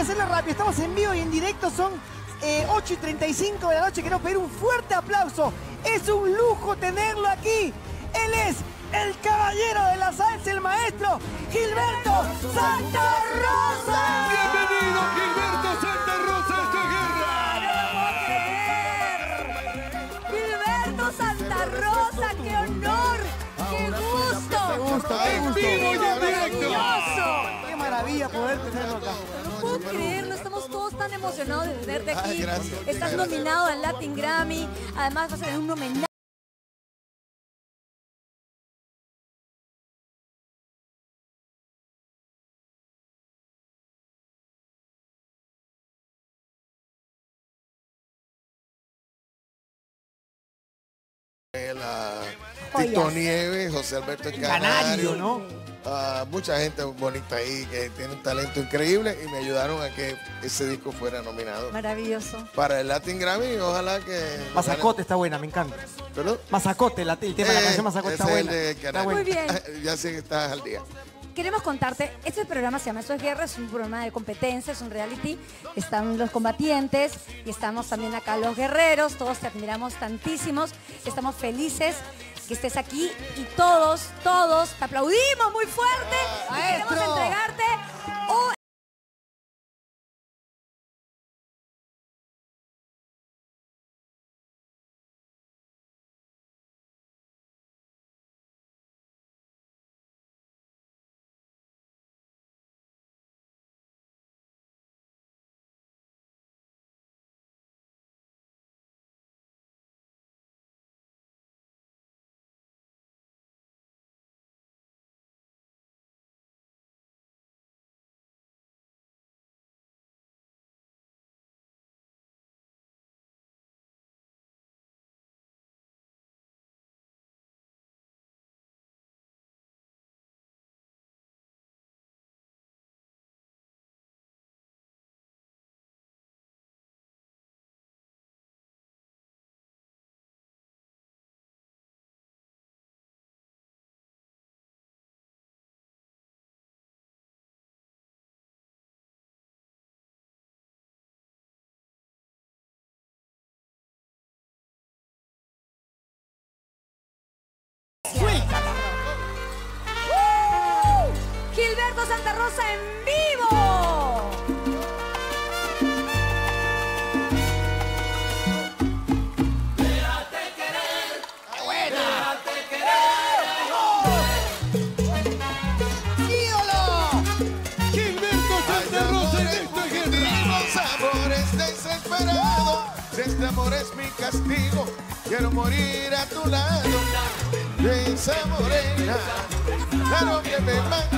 hacerlo rápido. Estamos en vivo y en directo. Son 8:35 de la noche. Quiero pedir un fuerte aplauso. Es un lujo tenerlo aquí. Él es el caballero de la salsa, el maestro Gilberto Santa Rosa. Bienvenido, Gilberto Santa Rosa, a esta guerra. Gilberto Santa Rosa, qué honor, qué gusto. Qué gusto, qué En gusto. vivo y en directo. Maravilloso. Qué maravilla poder tenerlo acá. No puedo creerlo, estamos todos tan emocionados de tenerte aquí. Gracias. Estás nominado al Latin Grammy, además vas a tener un homenaje. Tito Nieves, José Alberto Canario, Canario, ¿no? mucha gente bonita ahí que tiene un talento increíble y me ayudaron a que ese disco fuera nominado Maravilloso. para el Latin Grammy y ojalá que... Mazacote está buena, me encanta. ¿Perdón? Mazacote, el tema de la canción Mazacote está ese es buena. el de Está Canario. buena. Muy bien. Ya sé que estás al día. Queremos contarte, este programa se llama Eso es Guerra, es un programa de competencia, es un reality. Están los combatientes y estamos también acá los guerreros, todos te admiramos tantísimos, estamos felices que estés aquí y todos te aplaudimos muy fuerte y queremos ¡Maestro! entregarte un... Gilberto Santa Rosa en vivo. Gilberto Santa Rosa, en esta guerra. Amores desesperados, si este amor es mi castigo, quiero morir a tu lado. De esa morena, claro que me mata.